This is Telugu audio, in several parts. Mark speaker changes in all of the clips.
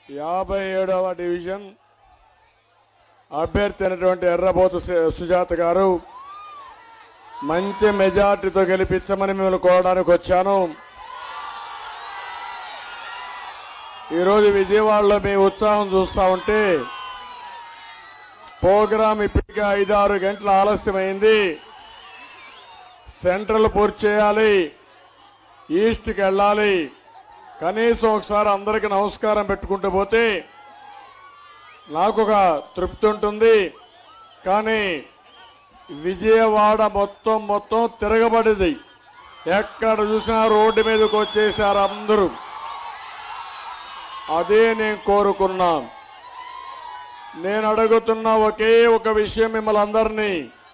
Speaker 1: 57వ డివిజన్ అభ్యర్థి అయినటువంటి ఎర్రబోతు సుజాత గారు మంచి మెజార్టీతో గెలిపించమని మిమ్మల్ని కోరడానికి వచ్చాను. ఈరోజు విజయవాడలో మీ ఉత్సాహం చూస్తూ ఉంటే ప్రోగ్రాం ఇప్పటికే 5-6 గంటల ఆలస్యమైంది. సెంట్రల్ పూర్తి చేయాలి, ఈస్ట్కి వెళ్ళాలి. కనీసం ఒకసారి అందరికీ నమస్కారం పెట్టుకుంటూ పోతే నాకు ఒక తృప్తి ఉంటుంది. కానీ విజయవాడ మొత్తం తిరగబడింది. ఎక్కడ చూసినా రోడ్డు మీదకి వచ్చేసారు అందరూ. అదే నేను కోరుకున్నా. నేను అడుగుతున్న ఒకే ఒక విషయం మిమ్మల్ని అందరినీ,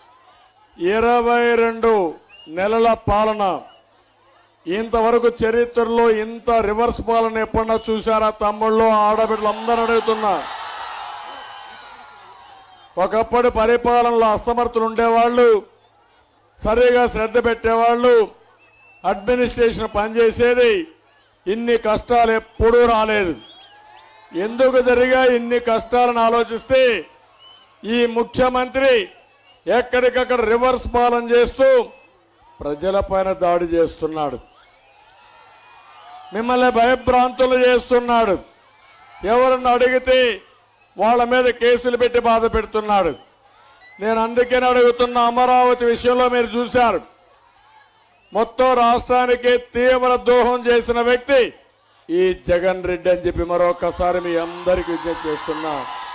Speaker 1: 22 నెలల పాలన, ఇంతవరకు చరిత్రలో ఇంత రివర్స్ పాలన ఎప్పుడన్నా చూసారా తమ్ముళ్ళు ఆడబిడ్డలు అందరూ అడుగుతున్నా. ఒకప్పుడు పరిపాలనలో అసమర్థులు ఉండేవాళ్ళు, సరిగా శ్రద్ధ పెట్టేవాళ్ళు, అడ్మినిస్ట్రేషన్ పనిచేసేది. ఇన్ని కష్టాలు ఎప్పుడూ రాలేదు. ఎందుకు జరిగా ఇన్ని కష్టాలను ఆలోచిస్తే ఈ ముఖ్యమంత్రి ఎక్కడికక్కడ రివర్స్ పాలన చేస్తూ ప్రజలపైన దాడి చేస్తున్నాడు, మిమ్మల్ని భయభ్రాంతులు చేస్తున్నాడు. ఎవరన్నా అడిగితే వాళ్ళ మీద కేసులు పెట్టి బాధ పెడుతున్నాడు. నేను అందుకని అడుగుతున్న, అమరావతి విషయంలో మీరు చూశారు, మొత్తం రాష్ట్రానికి తీవ్ర ద్రోహం చేసిన వ్యక్తి ఈ జగన్ రెడ్డి అని చెప్పి మరొకసారి మీ అందరికీ విజ్ఞప్తి చేస్తున్నా.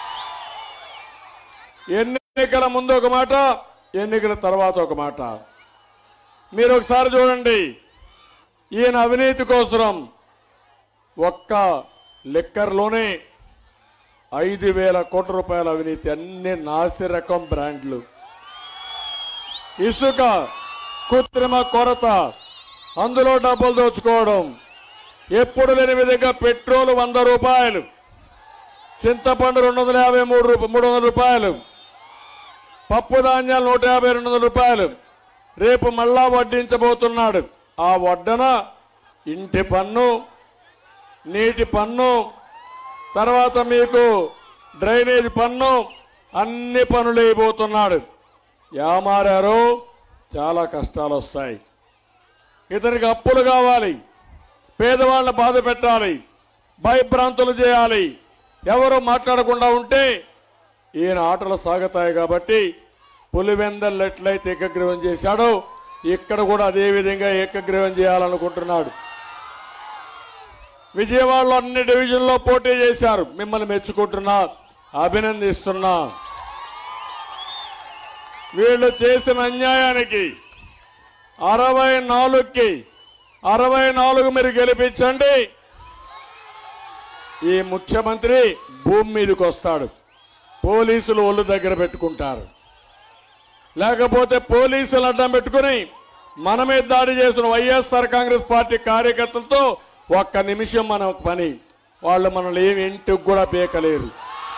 Speaker 1: ఎన్నికల ముందు ఒక మాట, ఎన్నికల తర్వాత ఒక మాట. మీరు ఒకసారి చూడండి, ఈయన అవినీతి కోసం ఒక్క లిక్కర్లోనే 5,000 కోట్ల రూపాయల అవినీతి, అన్ని నాసి రకం బ్రాండ్లు, ఇసుక కృత్రిమ కొరత, అందులో డబ్బులు దోచుకోవడం, ఎప్పుడు లేని విధంగా పెట్రోల్ 100 రూపాయలు, చింతపండు 250 300 రూపాయలు, పప్పు ధాన్యాలు 150 200 రూపాయలు. రేపు మళ్ళా వడ్డించబోతున్నాడు. ఆ వడ్డన ఇంటి పన్ను, నీటి పన్ను, తర్వాత మీకు డ్రైనేజ్ పన్ను, అన్ని పనులు వేయబోతున్నాడు. ఏమారారో చాలా కష్టాలు వస్తాయి. ఇతనికి అప్పులు కావాలి, పేదవాళ్ళని బాధ పెట్టాలి, భయభ్రాంతులు చేయాలి. ఎవరు మాట్లాడకుండా ఉంటే ఈయన ఆటలు సాగుతాయి. కాబట్టి పులివెందలు ఎట్లయితే ఏకగ్రీవం చేశాడో ఇక్కడ కూడా అదే విధంగా ఏకగ్రీవం చేయాలనుకుంటున్నాడు. విజయవాడలో అన్ని డివిజన్లో పోటీ చేశారు. మిమ్మల్ని మెచ్చుకుంటున్నా, అభినందిస్తున్నా. వీళ్ళు చేసిన అన్యాయానికి 64కి 64 మీరు గెలిపించండి. ఈ ముఖ్యమంత్రి భూమి మీదకి వస్తాడు. పోలీసులు ఒళ్ళు దగ్గర పెట్టుకుంటారు. లేకపోతే పోలీసులు అడ్డం పెట్టుకుని మన మీద దాడి చేసిన వైఎస్ఆర్ కాంగ్రెస్ పార్టీ కార్యకర్తలతో ఒక్క నిమిషం మన పని, వాళ్ళు మనల్ని ఏమి ఇంటికి కూడా పీకలేరు.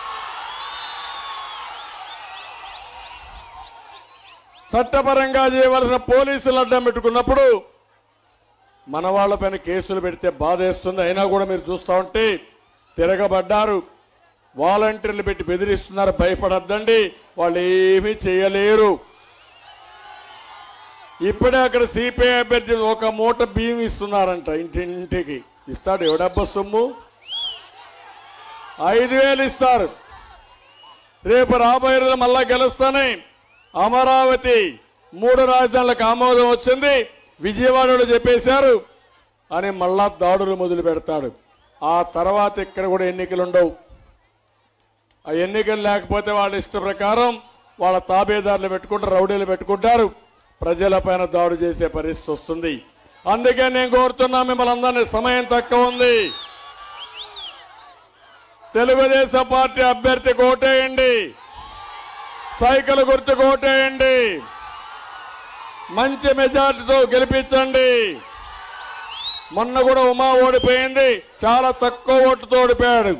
Speaker 1: చట్టపరంగా చేయవలసిన పోలీసులు అడ్డం పెట్టుకున్నప్పుడు మన వాళ్ళపైన కేసులు పెడితే బాధేస్తుంది. అయినా కూడా మీరు చూస్తూ ఉంటే తిరగబడ్డారు. వాలంటీర్లు పెట్టి బెదిరిస్తున్నారు. భయపడద్దండి, వాళ్ళు ఏమీ చేయలేరు. ఇప్పుడే అక్కడ సిపిఐ అభ్యర్థి 1 మూట బియ్యం ఇస్తున్నారంట. ఇంటింటికి ఇస్తాడు. ఎవడబ్బా సొమ్ము? 5,000 ఇస్తారు. రేపు రాబోయే రోజు మళ్ళా గెలుస్తానే అమరావతి 3 రాజధానులకు ఆమోదం వచ్చింది, విజయవాడలో చెప్పేశారు అని మళ్ళా దాడులు మొదలు పెడతాడు. ఆ తర్వాత ఇక్కడ కూడా ఎన్నికలు ఉండవు. ఆ ఎన్నికలు లేకపోతే వాళ్ళ ఇష్ట ప్రకారం వాళ్ళ తాబేదారులు పెట్టుకుంటారు, రౌడీలు పెట్టుకుంటారు, ప్రజలపైన దాడి చేసే పరిస్థితి వస్తుంది. అందుకే నేను కోరుతున్నా మిమ్మల్ని అందరినీ, సమయం తక్కువ ఉంది. తెలుగుదేశం పార్టీ అభ్యర్థికి ఓటేయండి, సైకిల్ గుర్తుకు ఓటేయండి, మంచి మెజార్టీతో గెలిపించండి. మొన్న కూడా ఉమా ఓడిపోయింది, చాలా తక్కువ ఓటుతో ఓడిపోయాడు.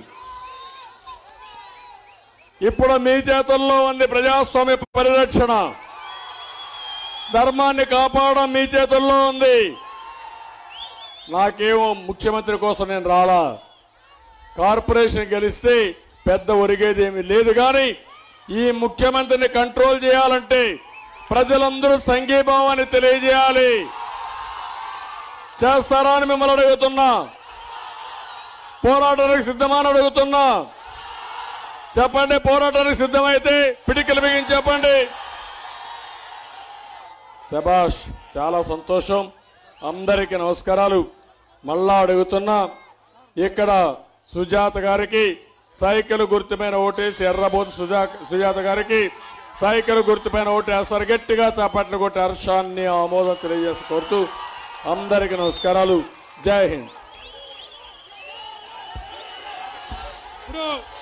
Speaker 1: ఇప్పుడు మీ చేతుల్లో ఉంది ప్రజాస్వామ్య పరిరక్షణ, ధర్మాన్ని కాపాడడం మీ చేతుల్లో ఉంది. నాకేమో ముఖ్యమంత్రి కోసం నేను రాలా, కార్పొరేషన్ గెలిస్తే పెద్ద ఒరిగేది ఏమీ లేదు. కానీ ఈ ముఖ్యమంత్రిని కంట్రోల్ చేయాలంటే ప్రజలందరూ సంఘీభావాన్ని తెలియజేయాలి. చేస్తారా అని మిమ్మల్ని అడుగుతున్నా. పోరాటానికి సిద్ధమని అడుగుతున్నా. చెప్పండి, పోరాటానికి సిద్ధమైతే పిడికిలు బిగించి చెప్పండి. శభాష్, చాలా సంతోషం. అందరికీ నమస్కారాలు. మళ్ళా అడుగుతున్నా, ఇక్కడ సుజాత గారికి సైకిల్ గుర్తుపైన ఓటేసి ఎర్రబోతు సుజాత గారికి సైకిల్ గుర్తుపైన ఓటేస్తారు. గట్టిగా చప్పట్లు కొట్టి హర్షాన్ని ఆమోదం తెలియజేసి కోరుతూ అందరికీ నమస్కారాలు. జై హింద్.